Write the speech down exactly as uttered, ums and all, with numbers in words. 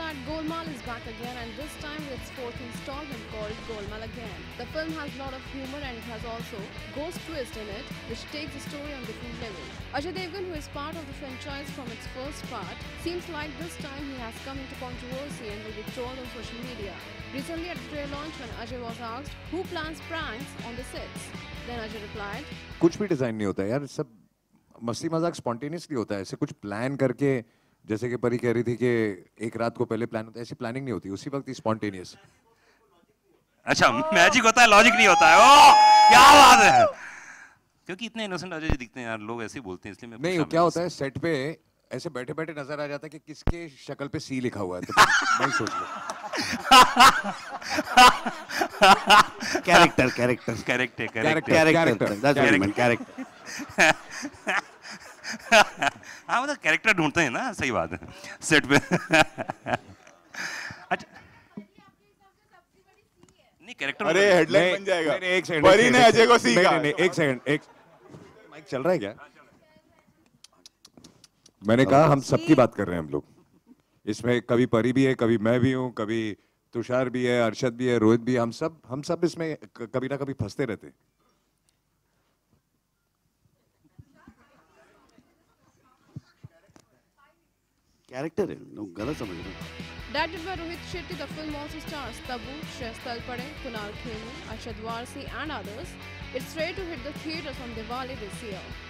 that Golmaal is back again, and this time with its fourth installment called Golmaal Again. The film has a lot of humor and it has also ghost twist in it, which takes the story on different levels. Ajay Devgn, who is part of the franchise from its first part, seems like this time he has come into controversy and will be trolled on social media. Recently at the trailer launch, when Ajay was asked who plans pranks on the sets, then Ajay replied, कुछ भी design नहीं होता है यार, सब मस्ती मजाक spontaneously होता है. ऐसे कुछ प्लान करके, जैसे कि परी कह रही थी कि एक रात को पहले प्लान होता है, ऐसी प्लानिंग नहीं होती, उसी वक्त ही स्पॉन्टेनियस. अच्छा, मैजिक होता है, लॉजिक नहीं होता है. ओह, क्या बात है. क्योंकि इतने इनोसेंट अजय जी दिखते हैं यार, लोग ऐसे ही बोलते हैं, इसलिए मैं नहीं. क्या होता है सेट पे ऐसे बैठे बैठे नजर आ जाता है कि किसके शक्ल पे सी लिखा हुआ है, तो मैं सोच लो. Character character character character character that's what I mean, character. हाँ, मतलब कैरेक्टर ढूंढते हैं ना, सही बात है सेट पे. अच्छा, नहीं कैरेक्टर. अरे हेडलाइन बन जाएगा. एक सेकंड, परी ने अजय को सीखा. नहीं नहीं एक सेकंड, एक माइक चल रहा है क्या? मैंने कहा हम सबकी बात कर रहे हैं हम लोग इसमें. कभी परी भी है, कभी मैं भी हूँ, कभी तुषार भी है, अरशद भी है, रोहित भी है. हम सब हम सब इसमें कभी ना कभी फंसते रहते. कैरेक्टर है, लोग गलत समझ रहे हैं. Directed by Rohit Shetty, the film also stars Tabu, Shreyas Talpade, Kunal Khemu, Arshad-Shreyas-Tusshar and others. It's ready to hit the theaters on Diwali this year.